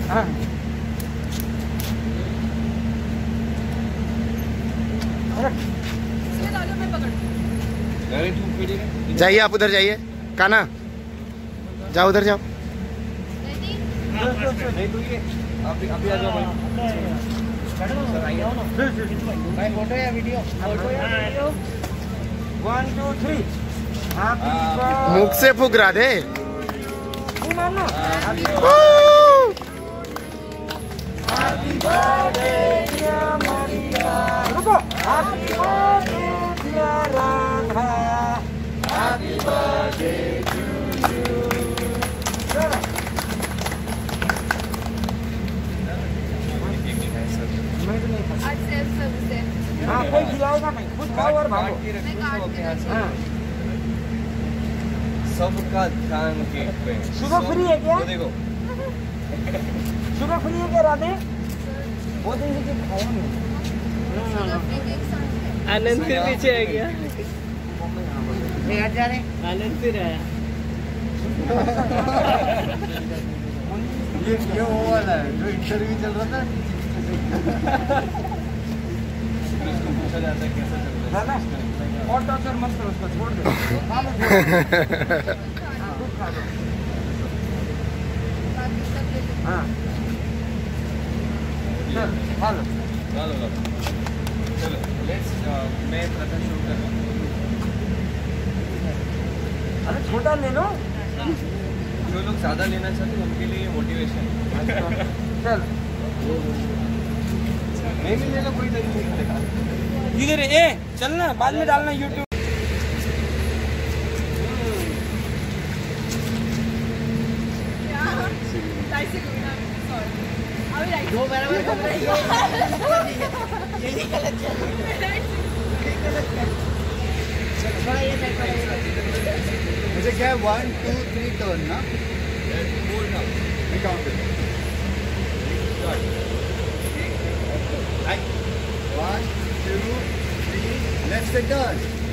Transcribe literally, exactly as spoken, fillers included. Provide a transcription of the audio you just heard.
हाँ जाइए आप उधर जाइए, काना जाओ उधर जाओ। अभी अभी आ जाओ भाई, फोटो या वीडियो? फोटो या वीडियो? One two three. मुख से फूक रहा दे। रुको। Happy birthday dear Radha, happy birthday to you. हाँ कोई खिलाएगा नहीं, कुछ खाओ और भागो। हाँ सबका ध्यान केक पे। शुगर फ्री है क्या? देखो शुगर फ्री है क्या राधे? वो दिन से खाया नहीं। आनंद फिर पीछे आ गया। जा रहे आनंद फिर आया। ये ये वो वाला है जो इंटरव्यू चल रहा था। उसको पूछा जाता है कैसा चल रहा है और टॉर्चर मत करो उसको, छोड़ दो। हाँ चल हेलो चलो चलो लेट्स मैं प्रथा शुरू कर रहा हूँ। अरे छोटा ले लो। जो लोग ज्यादा लेना चाहते हैं उनके लिए मोटिवेशन। चल नहीं मिलेगा कोई तरीका नहीं। इधर ए चलना, बाद में डालना यूट्यूब। दो बराबर घूम रही है। यही गलत चल रहा है। मुझे क्या है वन टू थ्री टर्न ना one two three let's turn.